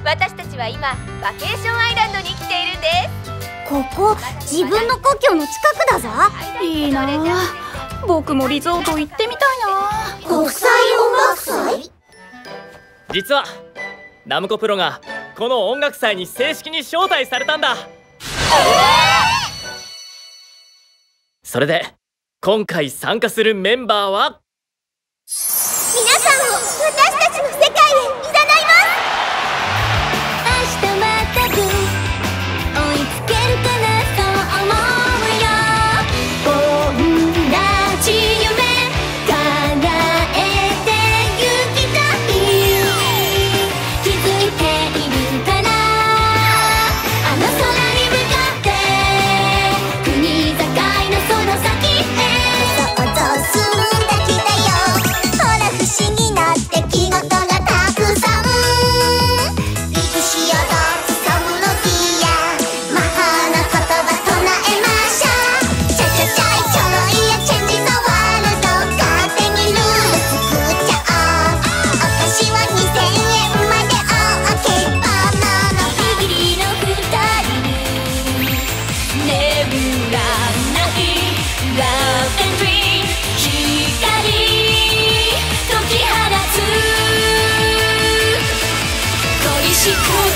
私たちは今バケーションアイランドに来ているんです。 ここ自分の故郷の近くだぞ。 いいなあ、僕もリゾート行ってみたいな。 国際音楽祭？ 実はナムコプロがこの音楽祭に正式に招待されたんだ。それで今回参加するメンバーは、 皆さんを私たちの世界へ誘います。 明日またぐ追いつけるかな、そう思うよ。同じ夢叶えてゆきたい。気づいているかな、あの空に向かって国境のその先へ。 想像するだけだよ。ほら不思議な出来事がたくさん。いつしようとサムロディア、魔法の言葉唱えましょう。チャチャチャイちょろいやチェンジのワールド、勝手にルール作っちゃおう。お菓子は2000円までオーケー。バナナギリギリの二人、眠らないラブエンドリーム、光解き放つ恋しく